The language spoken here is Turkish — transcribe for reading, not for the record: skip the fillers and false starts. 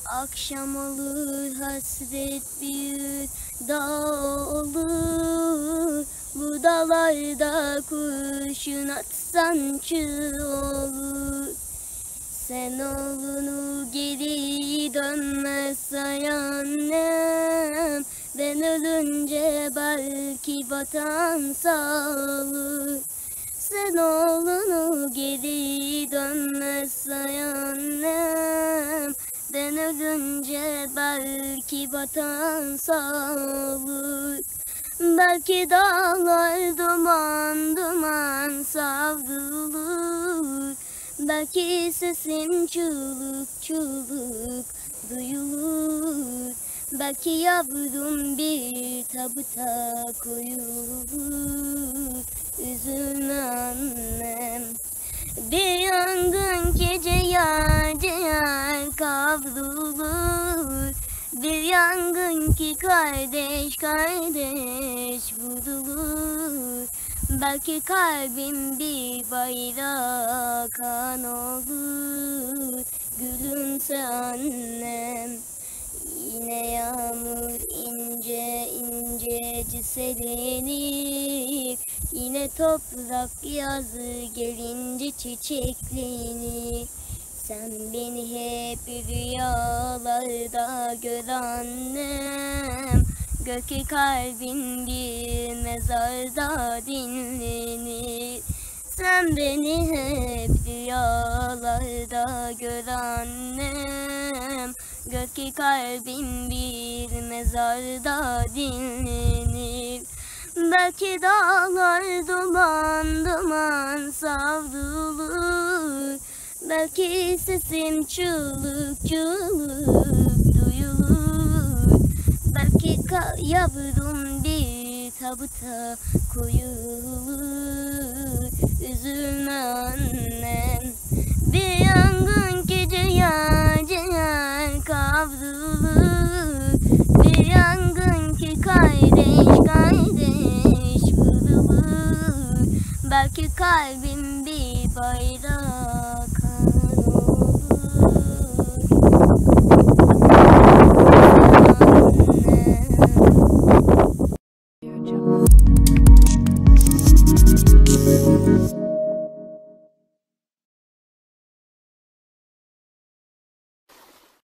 Akşam olur hasret büyür, dağ olur. Bu dağlarda kurşun atsan çığ olur. Sen oğlunu geri dönmezse annem, ben ölünce belki vatan sağ olur. Sen oğlunu geri dönmezse annem, ben ölünce belki vatan sağ olur. Belki dağlar duman duman savrulur. Belki sesim çığlık çığlık duyulur. Belki yavrum bir tabuta koyulur. Üzülme annem. Bir yangın gece yer yer kavrulur. Bir yangın ki kardeş kardeş vurulur. Belki kalbim bir bayrak kan olur. Gülümse annem. Yine yağmur ince ince çiselenir. Yine toprak yazı gelince çiçeklenir. Sen beni hep rüyalarda gör annem. Gör ki kalbin bir mezarda dinlenir. Sen beni hep rüyalarda gör annem. Gör ki kalbin bir mezarda dinlenir. Belki dağlar duman duman savrulur. Belki sesim çığlık çığlık duyulur. Belki yavrum bir tabuta koyulur. Üzülme annem. Bir yangın gece yer yer kavrulur. Bir yangın ki kardeş kardeş vurulur. Belki kalbim bir bayrak